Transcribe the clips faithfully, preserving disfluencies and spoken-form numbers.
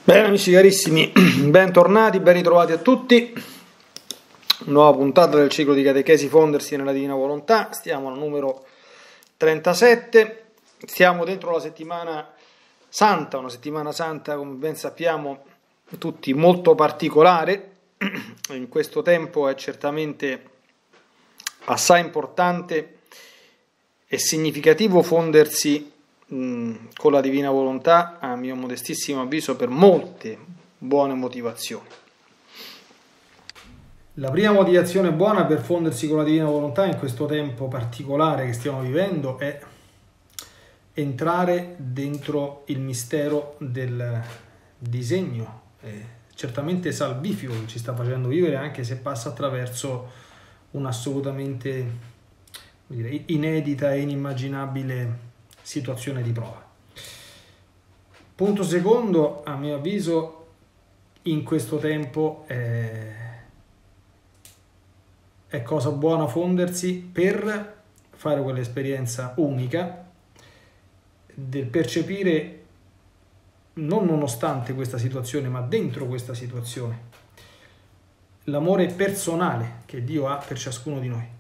Bene amici carissimi, bentornati, ben ritrovati a tutti. Nuova puntata del ciclo di catechesi Fondersi nella Divina Volontà. Stiamo al numero trentasette. Siamo dentro la settimana santa, una settimana santa come ben sappiamo tutti molto particolare. In questo tempo è certamente assai importante e significativo fondersi con la Divina Volontà, a mio modestissimo avviso, per molte buone motivazioni. La prima motivazione buona per fondersi con la Divina Volontà in questo tempo particolare che stiamo vivendo è entrare dentro il mistero del disegno, eh, certamente salvifico, che ci sta facendo vivere, anche se passa attraverso un'assolutamente, come dire, inedita e inimmaginabile situazione di prova. Punto secondo, a mio avviso, in questo tempo è, è cosa buona fondersi per fare quell'esperienza unica del percepire, non nonostante questa situazione, ma dentro questa situazione, l'amore personale che Dio ha per ciascuno di noi.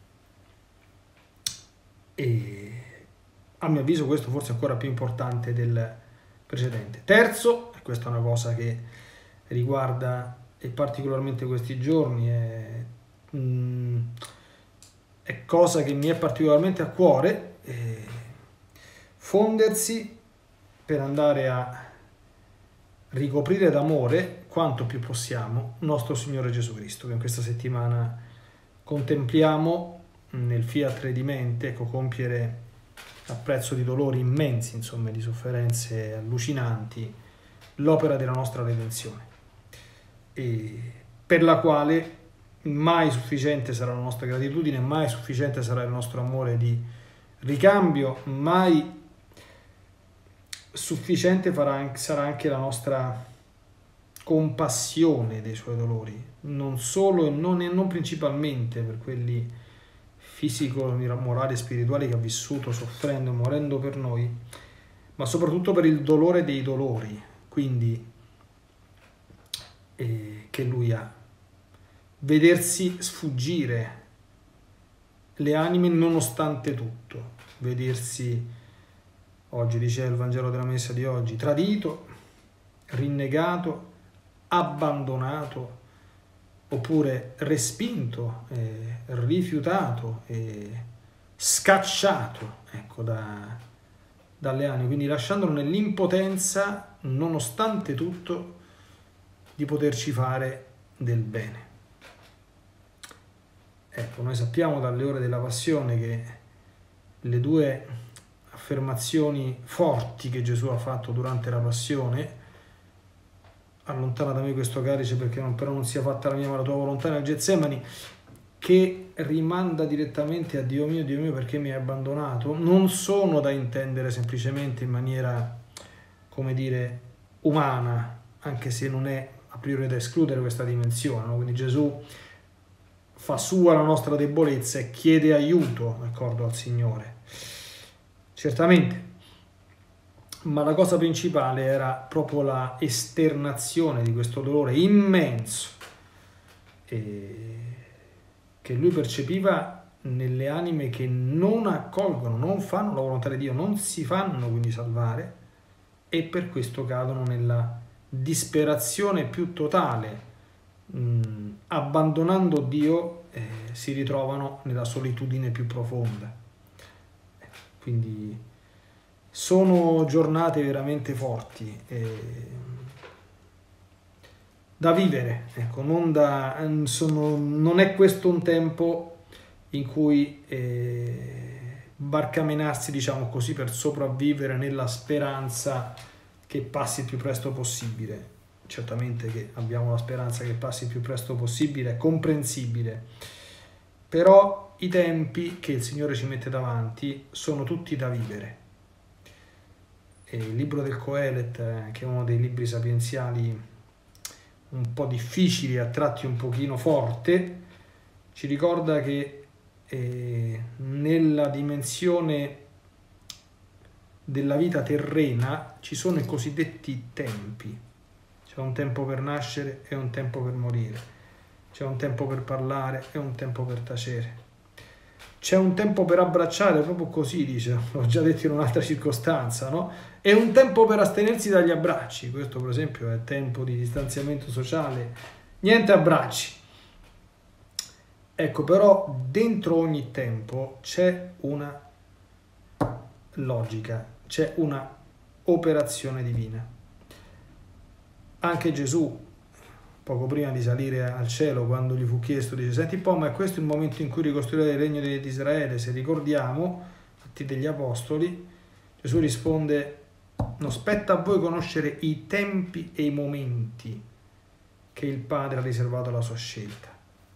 E a mio avviso questo forse è ancora più importante del precedente. Terzo, e questa è una cosa che riguarda e particolarmente questi giorni, è, mh, è cosa che mi è particolarmente a cuore, è fondersi per andare a ricoprire d'amore quanto più possiamo nostro Signore Gesù Cristo, che in questa settimana contempliamo nel fiat redimente, ecco, compiere a prezzo di dolori immensi, insomma, di sofferenze allucinanti, l'opera della nostra redenzione, e per la quale mai sufficiente sarà la nostra gratitudine, mai sufficiente sarà il nostro amore di ricambio, mai sufficiente sarà anche la nostra compassione dei suoi dolori, non solo e non, e non principalmente per quelli fisico, morali e spirituali che ha vissuto soffrendo e morendo per noi, ma soprattutto per il dolore dei dolori, quindi eh, che lui ha. Vedersi sfuggire le anime nonostante tutto, vedersi, oggi dice il Vangelo della Messa di oggi, tradito, rinnegato, abbandonato, oppure respinto, eh, rifiutato e scacciato, ecco, da, dalle anime, quindi lasciandolo nell'impotenza, nonostante tutto, di poterci fare del bene. Ecco, noi sappiamo dalle ore della Passione che le due affermazioni forti che Gesù ha fatto durante la Passione, allontana da me questo calice perché non, però non sia fatta la mia ma la tua volontà, nel Getsemani, che rimanda direttamente a Dio mio, Dio mio, perché mi hai abbandonato, non sono da intendere semplicemente in maniera, come dire, umana, anche se non è a priori da escludere questa dimensione, no? Quindi Gesù fa sua la nostra debolezza e chiede aiuto, d'accordo, al Signore, certamente. Ma la cosa principale era proprio la esternazione di questo dolore immenso eh, che lui percepiva nelle anime che non accolgono, non fanno la volontà di Dio, non si fanno quindi salvare, e per questo cadono nella disperazione più totale, mh, abbandonando Dio, eh, si ritrovano nella solitudine più profonda. Quindi sono giornate veramente forti, eh, da vivere, ecco, non, da, sono, non è questo un tempo in cui eh, barcamenarsi, diciamo così, per sopravvivere nella speranza che passi il più presto possibile. Certamente che abbiamo la speranza che passi il più presto possibile, è comprensibile, però i tempi che il Signore ci mette davanti sono tutti da vivere. E il libro del Coelet, eh, che è uno dei libri sapienziali un po' difficili, a tratti un pochino forte, ci ricorda che eh, nella dimensione della vita terrena ci sono i cosiddetti tempi, C'è un tempo per nascere e un tempo per morire. C'è un tempo per parlare e un tempo per tacere. C'è un tempo per abbracciare, proprio così dice, l'ho già detto in un'altra circostanza, no? E un tempo per astenersi dagli abbracci. Questo per esempio è tempo di distanziamento sociale. Niente abbracci. Ecco, però dentro ogni tempo c'è una logica, c'è una operazione divina. Anche Gesù, poco prima di salire al cielo, quando gli fu chiesto, dice: senti un po', ma è questo il momento in cui ricostruirete il regno di Israele? Se ricordiamo, Atti degli Apostoli, Gesù risponde: non spetta a voi conoscere i tempi e i momenti che il Padre ha riservato alla sua scelta.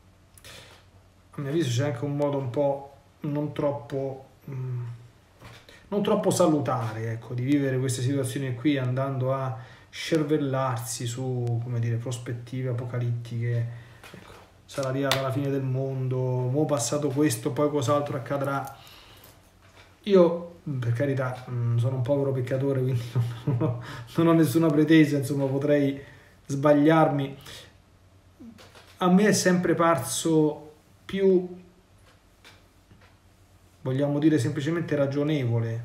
A mio avviso c'è anche un modo un po' non troppo, mh, non troppo salutare, ecco, di vivere queste situazioni qui, andando a scervellarsi su, come dire, prospettive apocalittiche. Ecco, sarà arrivata la fine del mondo, mo passato questo, poi cos'altro accadrà. Io, per carità, sono un povero peccatore, quindi non ho, non ho nessuna pretesa, insomma, potrei sbagliarmi. A me è sempre parso più, vogliamo dire, semplicemente ragionevole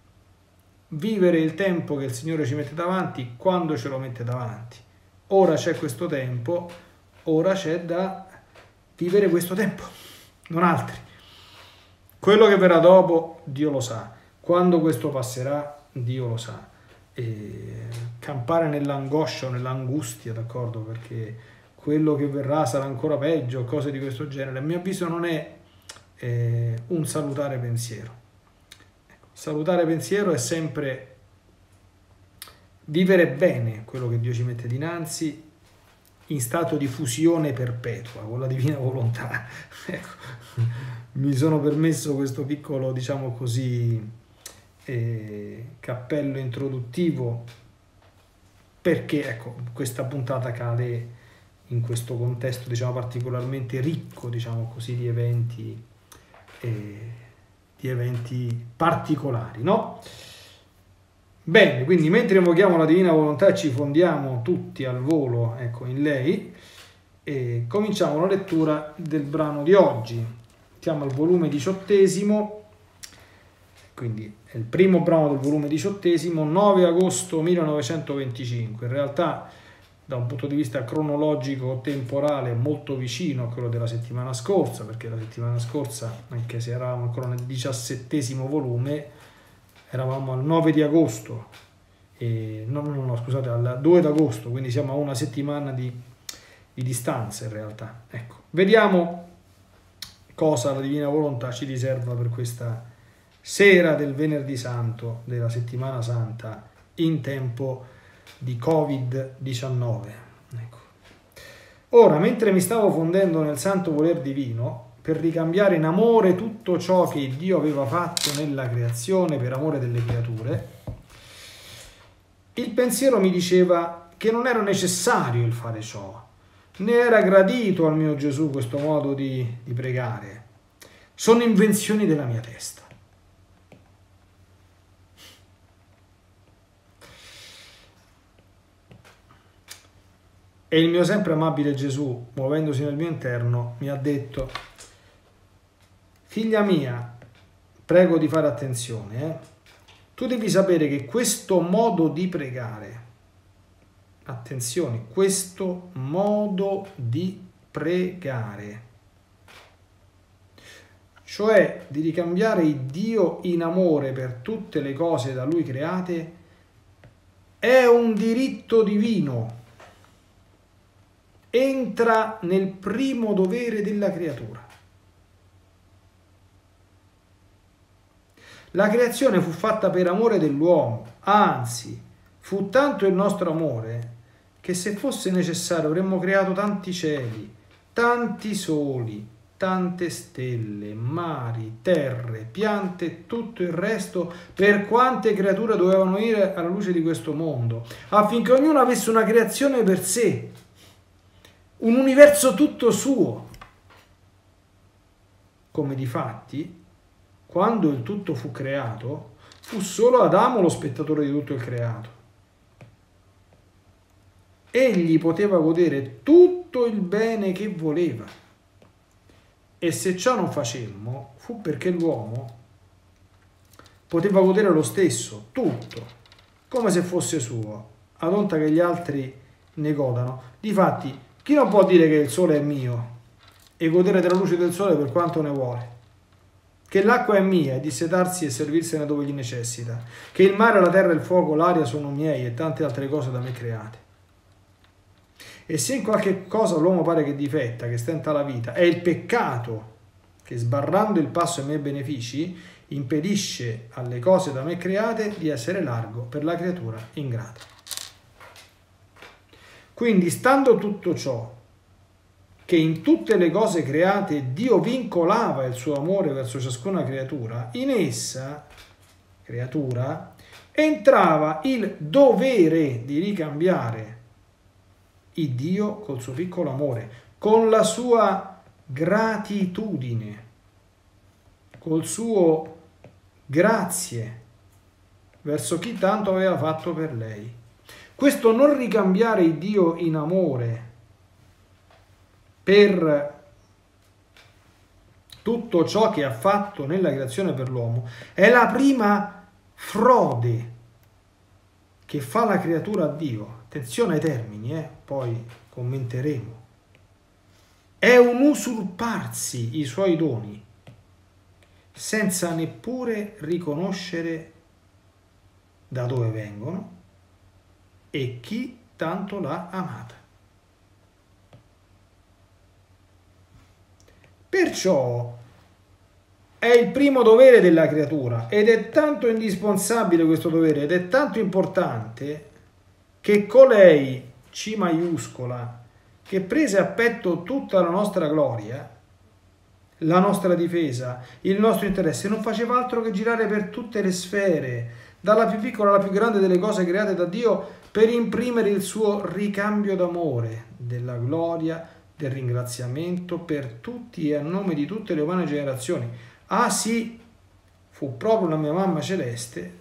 vivere il tempo che il Signore ci mette davanti quando ce lo mette davanti. Ora c'è questo tempo, ora c'è da vivere questo tempo, non altri. Quello che verrà dopo, Dio lo sa. Quando questo passerà, Dio lo sa. E campare nell'angoscia o nell'angustia, d'accordo? Perché quello che verrà sarà ancora peggio, cose di questo genere, a mio avviso non è eh, un salutare pensiero. Salutare pensiero è sempre vivere bene quello che Dio ci mette dinanzi in stato di fusione perpetua con la divina volontà. Ecco, mi sono permesso questo piccolo, diciamo così, eh, cappello introduttivo perché, ecco, questa puntata cade in questo contesto, diciamo, particolarmente ricco, diciamo così, di eventi eh, di eventi particolari, no? Bene, quindi mentre invochiamo la divina volontà e ci fondiamo tutti al volo, ecco, in lei, e cominciamo la lettura del brano di oggi. Siamo al volume diciottesimo, quindi è il primo brano del volume diciottesimo, nove agosto millenovecentoventicinque. In realtà, da un punto di vista cronologico temporale, molto vicino a quello della settimana scorsa, perché la settimana scorsa, anche se eravamo ancora nel diciassettesimo volume, eravamo al nove di agosto, e, no, no, no, scusate, al due d'agosto, quindi siamo a una settimana di, di distanza in realtà. Ecco, vediamo cosa la Divina Volontà ci riserva per questa sera del Venerdì Santo, della Settimana Santa, in tempo di covid diciannove. Ecco. Ora, mentre mi stavo fondendo nel santo voler divino, per ricambiare in amore tutto ciò che Dio aveva fatto nella creazione per amore delle creature, il pensiero mi diceva che non era necessario il fare ciò, né era gradito al mio Gesù questo modo di, di pregare. Sono invenzioni della mia testa. E il mio sempre amabile Gesù, muovendosi nel mio interno, mi ha detto: figlia mia, prego di fare attenzione, eh? Tu devi sapere che questo modo di pregare, attenzione, questo modo di pregare, cioè di ricambiare il Dio in amore per tutte le cose da Lui create, è un diritto divino. Entra nel primo dovere della creatura. La creazione fu fatta per amore dell'uomo, anzi, fu tanto il nostro amore che se fosse necessario avremmo creato tanti cieli, tanti soli, tante stelle, mari, terre, piante e tutto il resto, per quante creature dovevano venire alla luce di questo mondo, affinché ognuno avesse una creazione per sé, un universo tutto suo. Come difatti, quando il tutto fu creato, fu solo Adamo lo spettatore di tutto il creato. egli poteva godere tutto il bene che voleva. E se ciò non facemmo, fu perché l'uomo poteva godere lo stesso, tutto, come se fosse suo, ad onta che gli altri ne godano. Difatti, chi non può dire che il sole è mio e godere della luce del sole per quanto ne vuole? Che l'acqua è mia e dissetarsi e servirsene dove gli necessita, che il mare, la terra, il fuoco, l'aria sono miei e tante altre cose da me create. E se in qualche cosa l'uomo pare che difetta, che stenta la vita, è il peccato che, sbarrando il passo ai miei benefici, impedisce alle cose da me create di essere largo per la creatura ingrata. Quindi, stando tutto ciò, che in tutte le cose create Dio vincolava il suo amore verso ciascuna creatura, in essa, creatura, entrava il dovere di ricambiare il Dio col suo piccolo amore, con la sua gratitudine, col suo grazie verso chi tanto aveva fatto per lei. Questo non ricambiare il Dio in amore per tutto ciò che ha fatto nella creazione per l'uomo è la prima frode che fa la creatura a Dio. Attenzione ai termini, eh? Poi commenteremo. È un usurparsi i suoi doni senza neppure riconoscere da dove vengono e chi tanto l'ha amata. Perciò è il primo dovere della creatura ed è tanto indispensabile questo dovere ed è tanto importante che colei, C maiuscola, che prese a petto tutta la nostra gloria, la nostra difesa, il nostro interesse, non faceva altro che girare per tutte le sfere, dalla più piccola alla più grande delle cose create da Dio, per imprimere il suo ricambio d'amore, della gloria, del ringraziamento per tutti e a nome di tutte le umane generazioni. Ah sì, fu proprio la mia mamma celeste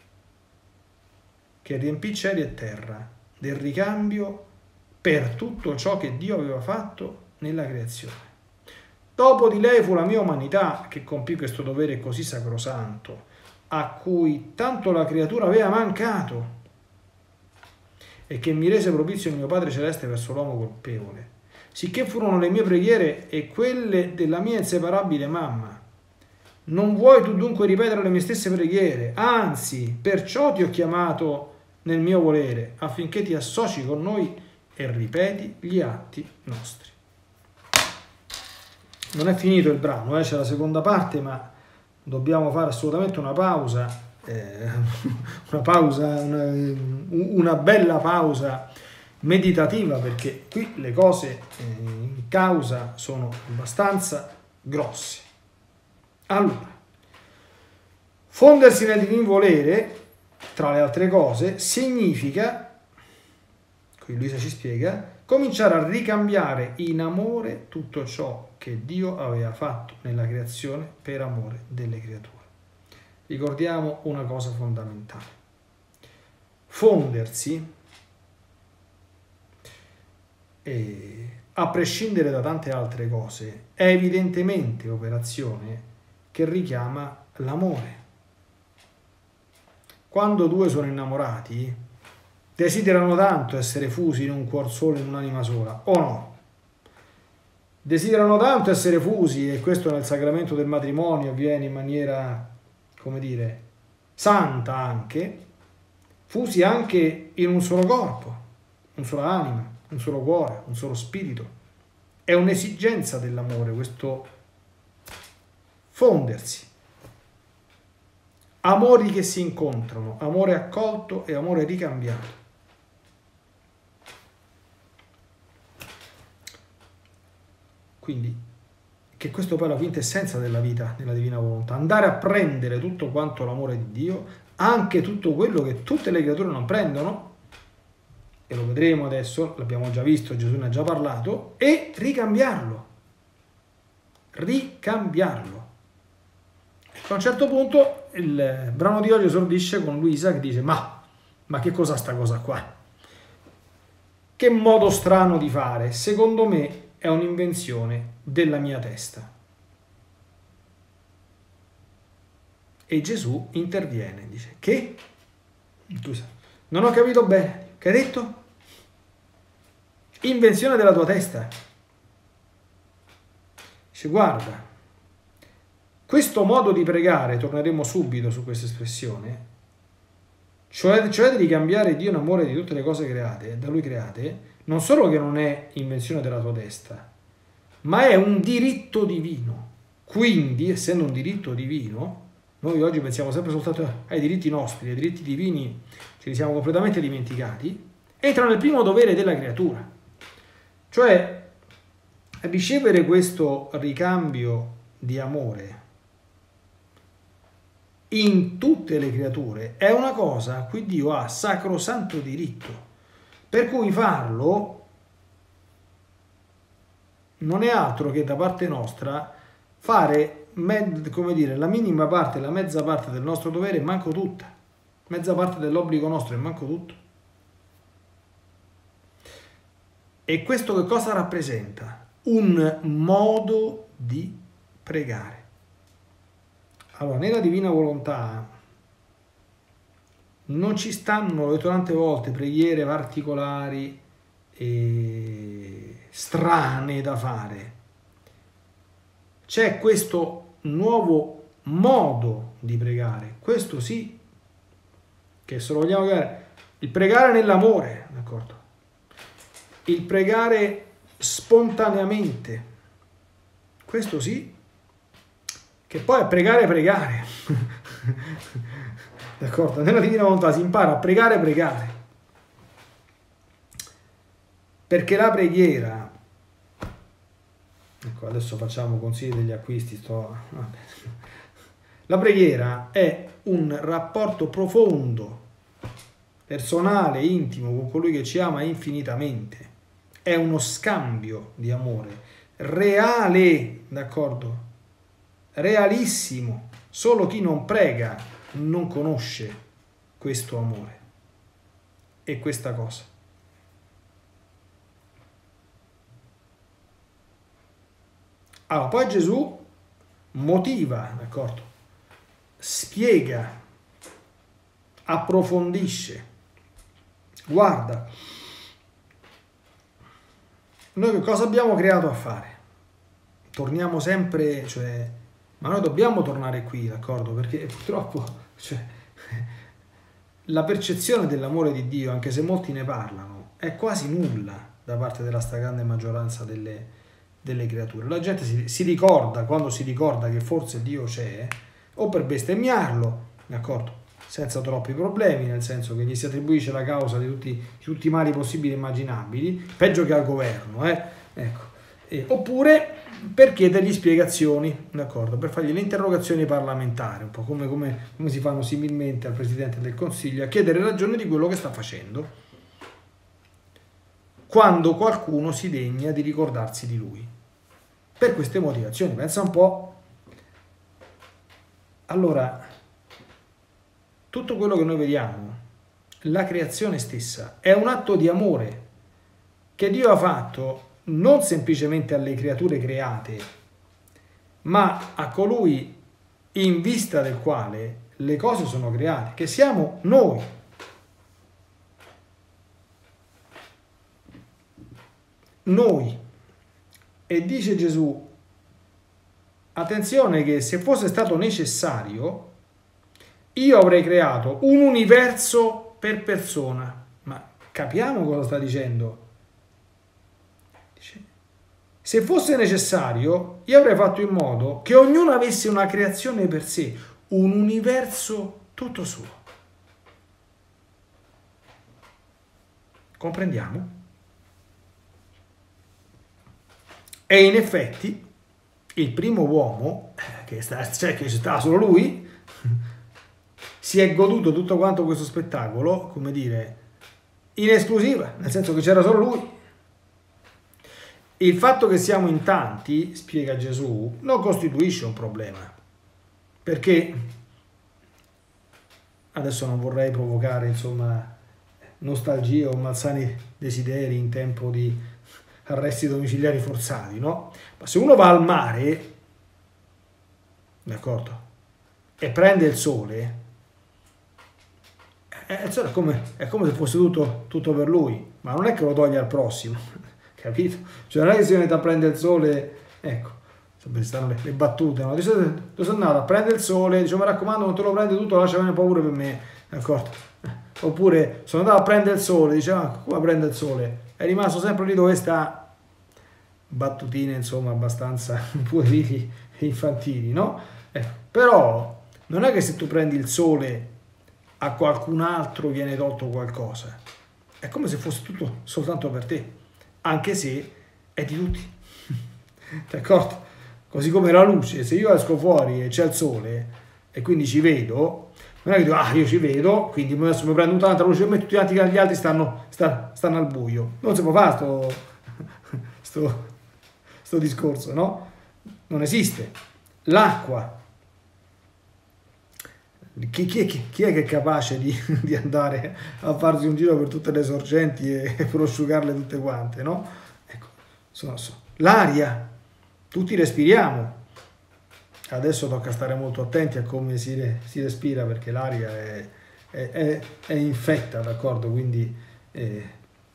che riempì cieli e terra del ricambio per tutto ciò che Dio aveva fatto nella creazione. Dopo di lei fu la mia umanità che compì questo dovere così sacrosanto, a cui tanto la creatura aveva mancato, e che mi rese propizio il mio Padre Celeste verso l'uomo colpevole, sicché furono le mie preghiere e quelle della mia inseparabile mamma. Non vuoi tu dunque ripetere le mie stesse preghiere? Anzi, perciò ti ho chiamato nel mio volere, affinché ti associ con noi e ripeti gli atti nostri. Non è finito il brano, eh? C'è la seconda parte, ma dobbiamo fare assolutamente una pausa, eh, una pausa, una, una bella pausa meditativa, perché qui le cose eh, in causa sono abbastanza grosse. Allora, fondersi nel divino volere, tra le altre cose, significa, qui Luisa ci spiega, cominciare a ricambiare in amore tutto ciò che Dio aveva fatto nella creazione per amore delle creature. Ricordiamo una cosa fondamentale. Fondersi, e, a prescindere da tante altre cose, è evidentemente operazione che richiama l'amore. Quando due sono innamorati, desiderano tanto essere fusi in un cuor solo, in un'anima sola, o no? Desiderano tanto essere fusi, e questo nel sacramento del matrimonio avviene in maniera, come dire, santa anche, fusi anche in un solo corpo, un solo anima, un solo cuore, un solo spirito. È un'esigenza dell'amore questo fondersi. Amori che si incontrano, amore accolto e amore ricambiato. Quindi, che questo poi è la quintessenza della vita, della divina volontà, andare a prendere tutto quanto l'amore di Dio, anche tutto quello che tutte le creature non prendono, e lo vedremo adesso, l'abbiamo già visto, Gesù ne ha già parlato, e ricambiarlo. Ricambiarlo. A un certo punto il brano di oggi esordisce con Luisa che dice: ma, ma che cos'è sta cosa qua? che modo strano di fare, secondo me è un'invenzione della mia testa. E Gesù interviene, dice, che? Non ho capito bene, che hai detto? Invenzione della tua testa. Dice, guarda, questo modo di pregare, torneremo subito su questa espressione, cioè, cioè di cambiare Dio in amore di tutte le cose create, da Lui create, non solo che non è invenzione della tua testa, ma è un diritto divino. Quindi, essendo un diritto divino, noi oggi pensiamo sempre soltanto ai diritti nostri, ai diritti divini ce li siamo completamente dimenticati, entra nel primo dovere della creatura, cioè ricevere questo ricambio di amore in tutte le creature è una cosa a cui Dio ha sacrosanto diritto, per cui farlo non è altro che da parte nostra fare, come dire, la minima parte, la mezza parte del nostro dovere, manco tutta, mezza parte dell'obbligo nostro e manco tutto. E questo che cosa rappresenta? Un modo di pregare. Allora, nella divina volontà non ci stanno, l'ho detto tante volte, preghiere particolari e strane da fare. C'è questo nuovo modo di pregare, questo sì, che se lo vogliamo chiamare, il pregare nell'amore, d'accordo? Il pregare spontaneamente, questo sì, che poi è pregare pregare, d'accordo? Nella divina volontà si impara a pregare pregare, perché la preghiera, ecco, adesso facciamo consigli degli acquisti, sto... la preghiera è un rapporto profondo, personale, intimo con colui che ci ama infinitamente, è uno scambio di amore reale, d'accordo? Realissimo. Solo chi non prega non conosce questo amore e questa cosa. Allora, poi Gesù motiva, d'accordo? Spiega, approfondisce. Guarda, noi che cosa abbiamo creato a fare? Torniamo sempre, cioè, ma noi dobbiamo tornare qui, d'accordo? Perché purtroppo, cioè, la percezione dell'amore di Dio, anche se molti ne parlano, è quasi nulla da parte della stragrande maggioranza delle, delle creature. La gente si, si ricorda, quando si ricorda che forse Dio c'è, o per bestemmiarlo, d'accordo? Senza troppi problemi, nel senso che gli si attribuisce la causa di tutti, di tutti i mali possibili e immaginabili, peggio che al governo, eh? Ecco. Eh, oppure per chiedergli spiegazioni, d'accordo? Per fargli le interrogazioni parlamentari, un po' come, come, come si fanno similmente al Presidente del Consiglio, a chiedere ragioni di quello che sta facendo, quando qualcuno si degna di ricordarsi di lui. Per queste motivazioni, pensa un po'. Allora, tutto quello che noi vediamo, la creazione stessa, è un atto di amore che Dio ha fatto non semplicemente alle creature create, ma a colui in vista del quale le cose sono create, che siamo noi. Noi. E dice Gesù, attenzione che se fosse stato necessario, io avrei creato un universo per persona. Ma capiamo cosa sta dicendo? Dice, se fosse necessario, io avrei fatto in modo che ognuno avesse una creazione per sé, un universo tutto suo. Comprendiamo? E in effetti, il primo uomo, che, sta, cioè che stava solo lui, si è goduto tutto quanto questo spettacolo, come dire, in esclusiva, nel senso che c'era solo lui. Il fatto che siamo in tanti, spiega Gesù, non costituisce un problema, perché, adesso non vorrei provocare, insomma, nostalgie o malsani desideri in tempo di arresti domiciliari forzati, no? Ma se uno va al mare, d'accordo, e prende il sole, eh, è, come, è come se fosse tutto, tutto per lui, ma non è che lo toglie al prossimo, capito? Cioè non è che si mette a prendere il sole, ecco, stanno le, le battute, no? Tu sei andato a prendere il sole, dice, mi raccomando, non te lo prende tutto, lascia bene paura per me, d'accordo? Oppure sono andato a prendere il sole, dice, ah, come prende il sole? È rimasto sempre lì dove sta. Battutine, insomma, abbastanza puerili e infantili, no? Ecco, però non è che se tu prendi il sole a qualcun altro viene tolto qualcosa, è come se fosse tutto soltanto per te, anche se è di tutti, d'accordo? Così come la luce, se io esco fuori e c'è il sole e quindi ci vedo, non è che dico, ah, io ci vedo, quindi adesso mi prendo tanta luce e tutti gli altri stanno, stanno, stanno al buio. Non si può fare sto, sto, sto discorso, no? Non esiste. L'acqua. Chi, chi, chi, chi è che è capace di, di andare a farsi un giro per tutte le sorgenti e, e prosciugarle tutte quante, no? Ecco, sono, sono. L'aria. Tutti respiriamo. Adesso tocca stare molto attenti a come si, si respira, perché l'aria è, è, è, è infetta, d'accordo? Quindi eh,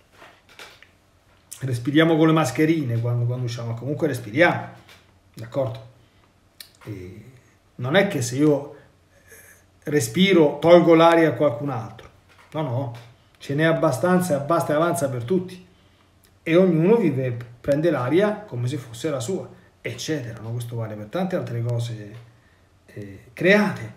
respiriamo con le mascherine quando, quando usciamo, comunque respiriamo, d'accordo? E non è che se io respiro tolgo l'aria a qualcun altro, no, no, ce n'è abbastanza, basta e avanza per tutti, e ognuno vive, prende l'aria come se fosse la sua, eccetera, no? Questo vale per tante altre cose eh, create.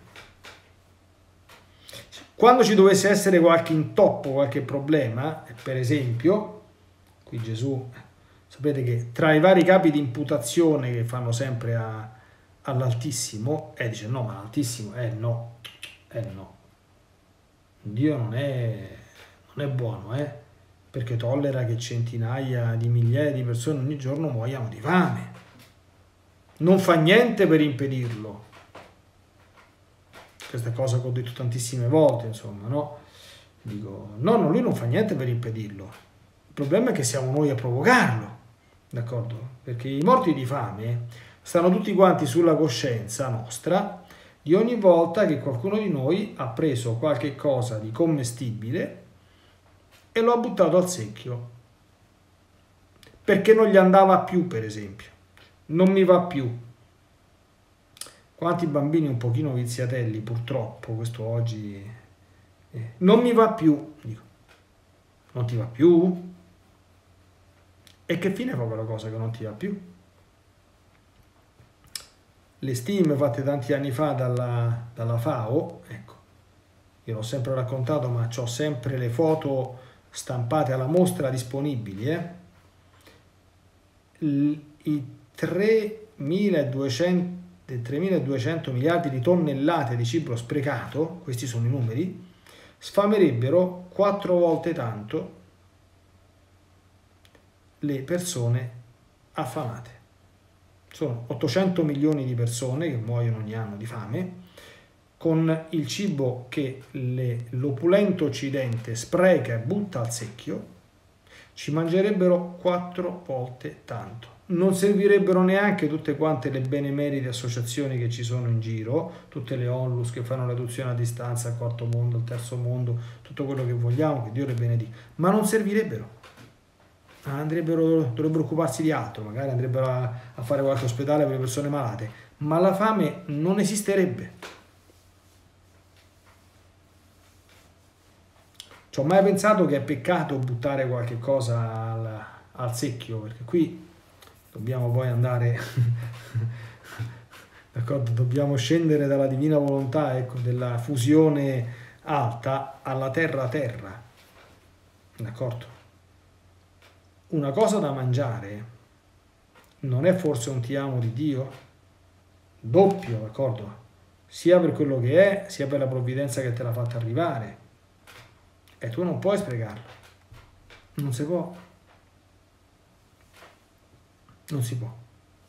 Quando ci dovesse essere qualche intoppo, qualche problema, per esempio, qui Gesù, sapete che tra i vari capi di imputazione che fanno sempre a, all'Altissimo, eh, dice no, ma l'Altissimo, eh no, eh no, Dio non è, non è buono, eh, perché tollera che centinaia di migliaia di persone ogni giorno muoiano di fame. Non fa niente per impedirlo. Questa cosa che ho detto tantissime volte, insomma, no? Dico, no, no, lui non fa niente per impedirlo. Il problema è che siamo noi a provocarlo, d'accordo? Perché i morti di fame stanno tutti quanti sulla coscienza nostra di ogni volta che qualcuno di noi ha preso qualche cosa di commestibile e lo ha buttato al secchio. Perché non gli andava più, per esempio. Non mi va più. Quanti bambini un pochino viziatelli, purtroppo, questo oggi eh, non mi va più. Dico, non ti va più? E che fine fa quella cosa che non ti va più? Le stime fatte tanti anni fa dalla, dalla FAO, ecco, io l'ho sempre raccontato, ma ho sempre le foto stampate alla mostra disponibili, eh? I tremiladuecento miliardi di tonnellate di cibo sprecato, questi sono i numeri, sfamerebbero quattro volte tanto le persone affamate. Sono ottocento milioni di persone che muoiono ogni anno di fame, con il cibo che le, l'opulento occidente spreca e butta al secchio, ci mangerebbero quattro volte tanto. Non servirebbero neanche tutte quante le benemerite associazioni che ci sono in giro, tutte le onlus che fanno l'adozione a distanza, al quarto mondo, al terzo mondo, tutto quello che vogliamo, che Dio le benedica, ma non servirebbero. Andrebbero, dovrebbero occuparsi di altro, magari andrebbero a, a fare qualche ospedale per le persone malate, ma la fame non esisterebbe. Ci ho mai pensato che è peccato buttare qualche cosa al, al secchio, perché qui dobbiamo poi andare, d'accordo? Dobbiamo scendere dalla divina volontà, ecco, della fusione alta alla terra-terra, d'accordo? Una cosa da mangiare non è forse un ti amo di Dio? Doppio, d'accordo? Sia per quello che è, sia per la provvidenza che te l'ha fatta arrivare. E tu non puoi sprecarlo. Non si può. Non si può.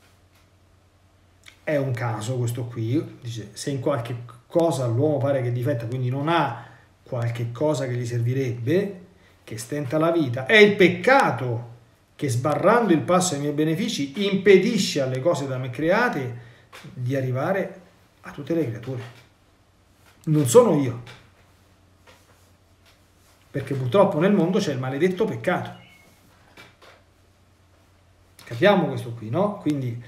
È un caso questo qui, dice, se in qualche cosa l'uomo pare che difetta, quindi non ha qualche cosa che gli servirebbe, che stenta la vita, è il peccato che sbarrando il passo ai miei benefici impedisce alle cose da me create di arrivare a tutte le creature. Non sono io, perché purtroppo nel mondo c'è il maledetto peccato. Capiamo questo qui, no? Quindi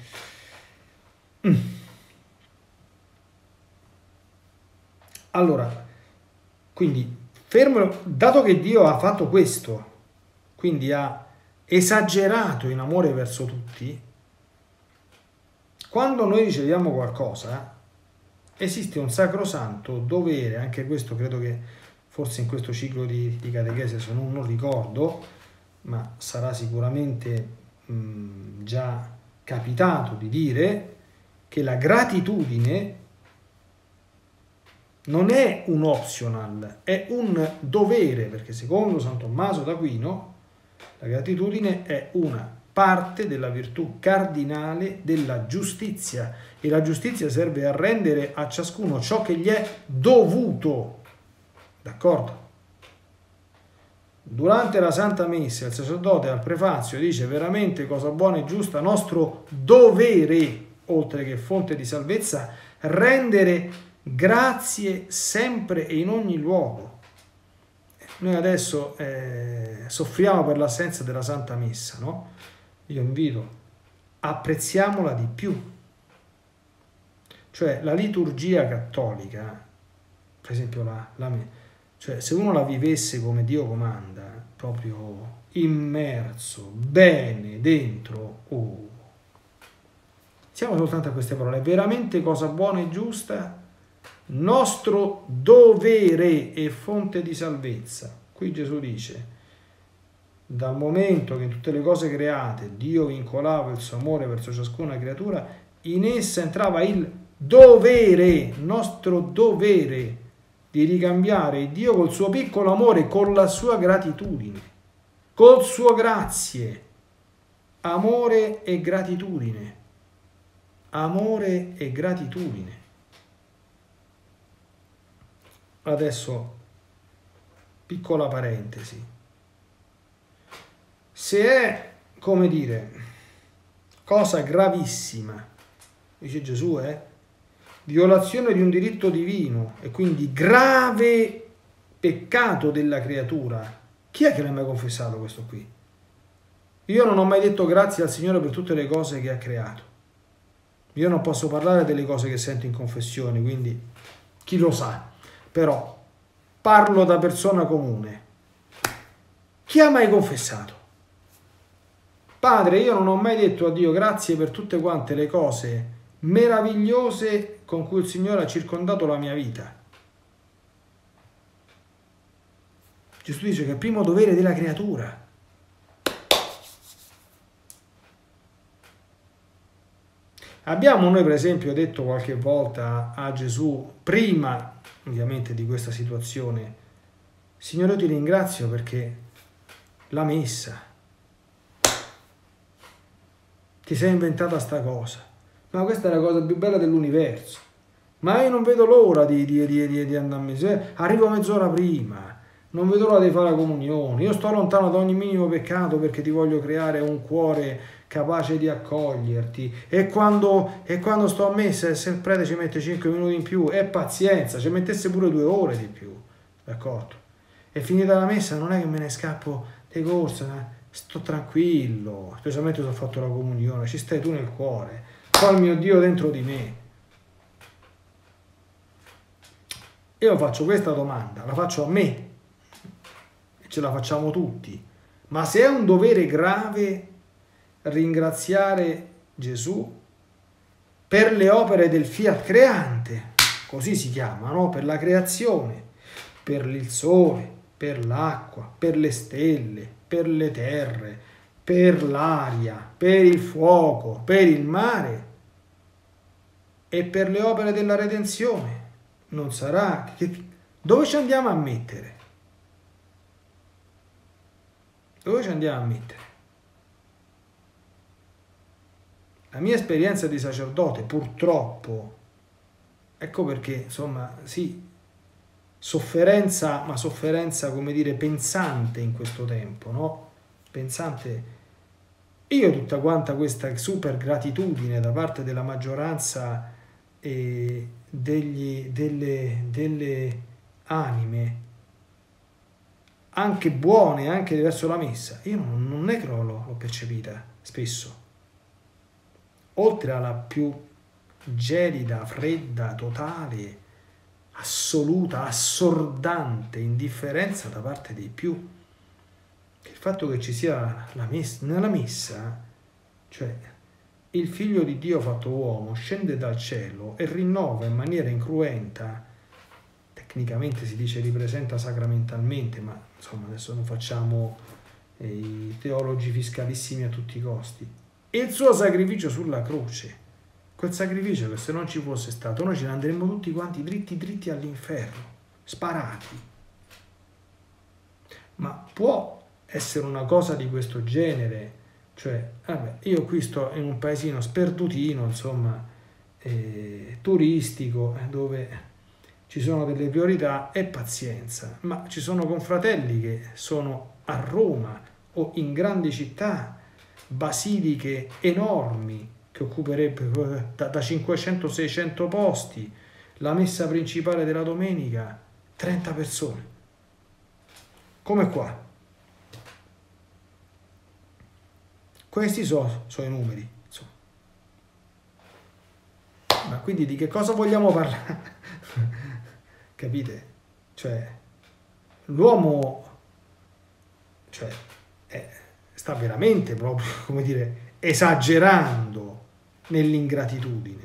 allora, quindi fermo, dato che Dio ha fatto questo, quindi ha esagerato in amore verso tutti, quando noi riceviamo qualcosa esiste un sacrosanto dovere, anche questo credo che forse in questo ciclo di, di catechesi, se non, non ricordo, ma sarà sicuramente mh, già capitato di dire che la gratitudine non è un optional, è un dovere, perché secondo San Tommaso d'Aquino la gratitudine è una parte della virtù cardinale della giustizia, e la giustizia serve a rendere a ciascuno ciò che gli è dovuto, d'accordo? Durante la Santa Messa il sacerdote al prefazio dice: veramente cosa buona e giusta, nostro dovere, oltre che fonte di salvezza, rendere grazie sempre e in ogni luogo. Noi adesso eh, soffriamo per l'assenza della Santa Messa, no? Io invito, apprezziamola di più. Cioè la liturgia cattolica, per esempio la, la cioè se uno la vivesse come Dio comanda, proprio immerso bene dentro, oh. Siamo soltanto a queste parole: è veramente cosa buona e giusta, nostro dovere e fonte di salvezza. Qui Gesù dice: dal momento che in tutte le cose create Dio vincolava il suo amore verso ciascuna creatura, in essa entrava il dovere, nostro dovere, di ricambiare Dio col suo piccolo amore, con la sua gratitudine, col suo grazie. Amore e gratitudine. Amore e gratitudine. Adesso, piccola parentesi. Se è, come dire, cosa gravissima, dice Gesù, è violazione di un diritto divino e quindi grave peccato della creatura, chi è che l'ha mai confessato questo qui? Io non ho mai detto grazie al Signore per tutte le cose che ha creato. Io non posso parlare delle cose che sento in confessione, quindi chi lo sa. Però parlo da persona comune. Chi ha mai confessato? Padre, io non ho mai detto a Dio grazie per tutte quante le cose meravigliose con cui il Signore ha circondato la mia vita. Gesù dice che è il primo dovere della creatura. Abbiamo noi per esempio detto qualche volta a Gesù, prima ovviamente di questa situazione: Signore, io ti ringrazio perché la messa, ti sei inventata sta cosa, ma questa è la cosa più bella dell'universo, ma io non vedo l'ora di, di, di, di, di andare a messa, arrivo mezz'ora prima, non vedo l'ora di fare la comunione, io sto lontano da ogni minimo peccato perché ti voglio creare un cuore capace di accoglierti, e quando, e quando sto a messa, se il prete ci mette cinque minuti in più, è pazienza, ci mettesse pure due ore di più, d'accordo? E finita la messa non è che me ne scappo di corsa, sto tranquillo, specialmente se ho fatto la comunione, ci stai tu nel cuore, qua il mio Dio dentro di me. Io faccio questa domanda, la faccio a me, e ce la facciamo tutti: ma se è un dovere grave ringraziare Gesù per le opere del fiat creante, così si chiama, no? Per la creazione, per il sole, per l'acqua, per le stelle, per le terre, per l'aria, per il fuoco, per il mare e per le opere della redenzione, non sarà che... Dove ci andiamo a mettere? Dove ci andiamo a mettere? La mia esperienza di sacerdote, purtroppo, ecco perché, insomma, sì, sofferenza, ma sofferenza, come dire, pensante in questo tempo, no? Pensante. Io tutta quanta questa super gratitudine da parte della maggioranza e degli, delle, delle anime, anche buone, anche verso la messa, io non, non è che l'ho, l'ho percepita spesso. Oltre alla più gelida, fredda, totale, assoluta, assordante indifferenza da parte dei più. Il fatto che ci sia la messa, nella messa, cioè il figlio di Dio fatto uomo scende dal cielo e rinnova in maniera incruenta, tecnicamente si dice ripresenta sacramentalmente, ma insomma adesso non facciamo eh, i teologi fiscalissimi a tutti i costi, il suo sacrificio sulla croce. Quel sacrificio che se non ci fosse stato noi ce ne andremmo tutti quanti dritti dritti all'inferno, sparati. Ma può essere una cosa di questo genere? Cioè, vabbè, io qui sto in un paesino sperdutino, insomma, eh, turistico, eh, dove ci sono delle priorità e pazienza, ma ci sono confratelli che sono a Roma o in grandi città, basiliche enormi, che occuperebbero da, da cinquecento seicento posti, la messa principale della domenica, trenta persone. Come qua. Questi sono, sono i numeri. Insomma. Ma quindi di che cosa vogliamo parlare? Capite? Cioè, l'uomo cioè, è, sta veramente proprio, come dire, esagerando nell'ingratitudine.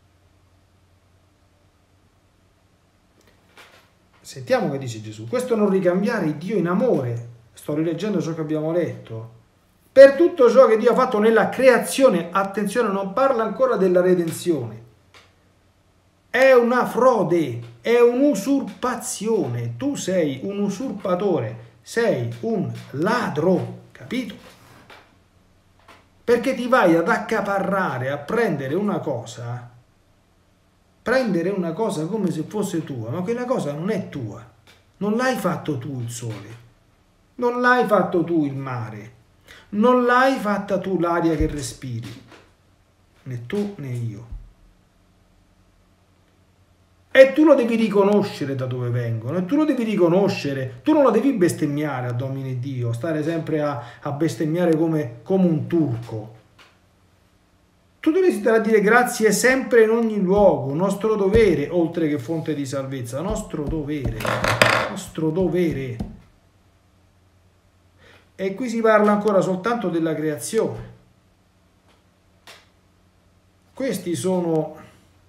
Sentiamo che dice Gesù: questo non ricambiare Dio in amore, sto rileggendo ciò che abbiamo letto, per tutto ciò che Dio ha fatto nella creazione. Attenzione, non parla ancora della redenzione, è una frode, è un'usurpazione, tu sei un usurpatore, sei un ladro, capito? Perché ti vai ad accaparrare, a prendere una cosa, prendere una cosa come se fosse tua, ma quella cosa non è tua. Non l'hai fatto tu il sole, non l'hai fatto tu il mare, non l'hai fatta tu l'aria che respiri, né tu né io. E tu lo devi riconoscere da dove vengono, e tu lo devi riconoscere, tu non lo devi bestemmiare a Domine Dio, stare sempre a, a bestemmiare come, come un turco. Tu devi stare a dire grazie sempre in ogni luogo, nostro dovere, oltre che fonte di salvezza, nostro dovere, nostro dovere. E qui si parla ancora soltanto della creazione. Questi sono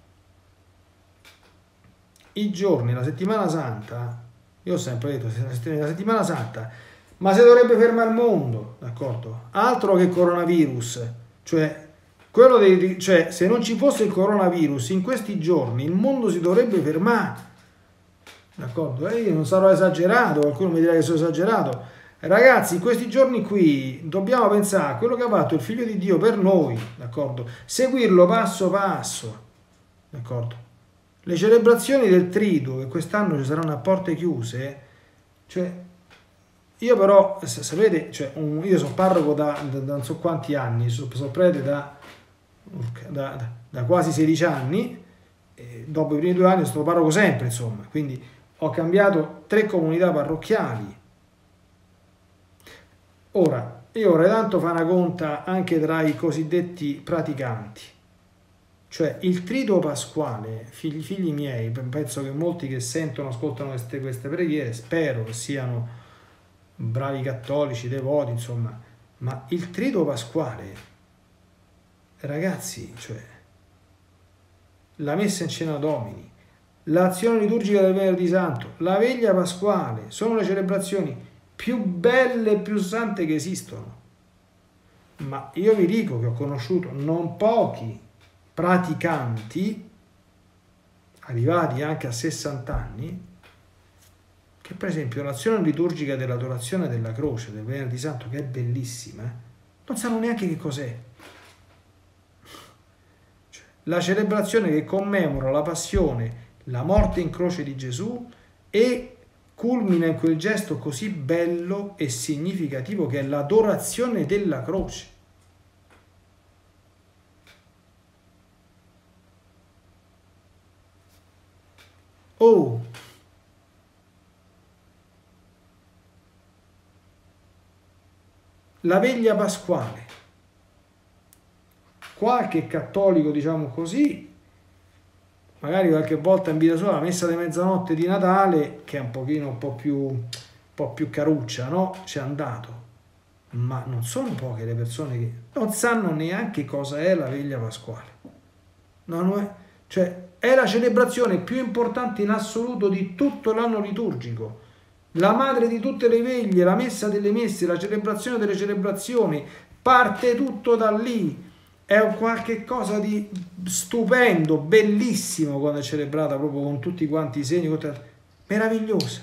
i giorni, la settimana santa. Io ho sempre detto, la settimana santa, ma si dovrebbe fermare il mondo, d'accordo? Altro che coronavirus, cioè, quello dei, cioè se non ci fosse il coronavirus in questi giorni il mondo si dovrebbe fermare, d'accordo? E io non sarò esagerato, qualcuno mi dirà che sono esagerato. Ragazzi, in questi giorni qui dobbiamo pensare a quello che ha fatto il Figlio di Dio per noi, d'accordo? Seguirlo passo passo, d'accordo? Le celebrazioni del Triduo, che quest'anno ci saranno a porte chiuse, cioè, io però, sapete, cioè, un, io sono parroco da, da, da non so quanti anni, sono, sono prete da, da, da, da quasi sedici anni, e dopo i primi due anni sono parroco sempre, insomma, quindi ho cambiato tre comunità parrocchiali. Ora, io vorrei tanto fare una conta anche tra i cosiddetti praticanti. Cioè il Triduo pasquale, figli, figli miei, penso che molti che sentono, ascoltano queste, queste preghiere, spero che siano bravi cattolici, devoti, insomma, ma il Triduo pasquale, ragazzi, cioè la messa in cena Domini, l'azione liturgica del Venerdì Santo, la veglia pasquale, sono le celebrazioni più belle e più sante che esistono. Ma io vi dico che ho conosciuto non pochi praticanti arrivati anche a sessanta anni che per esempio l'azione liturgica dell'adorazione della croce del Venerdì Santo, che è bellissima, non sanno neanche che cos'è. Cioè, la celebrazione che commemora la passione, la morte in croce di Gesù e culmina in quel gesto così bello e significativo che è l'adorazione della croce. Oh! La veglia pasquale. Qualche cattolico, diciamo così, magari qualche volta in vita sua la messa di mezzanotte di Natale, che è un pochino un po' più, un po' più caruccia, no? C'è andato. Ma non sono poche le persone che non sanno neanche cosa è la veglia pasquale. No, non è, cioè, è la celebrazione più importante in assoluto di tutto l'anno liturgico. La madre di tutte le veglie, la messa delle messe, la celebrazione delle celebrazioni, parte tutto da lì. È un qualche cosa di stupendo, bellissimo quando è celebrata proprio con tutti quanti i segni, meravigliosa.